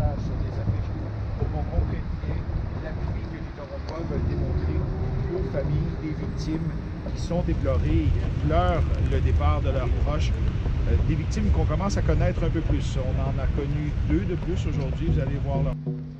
message sur des affiches pour qu'on comprenne bien l'appui que les Torontois veulent démontrer aux familles des victimes qui sont déplorées et qui pleurent le départ de leurs proches. Des victimes qu'on commence à connaître un peu plus. On en a connu 2 de plus aujourd'hui, vous allez voir là.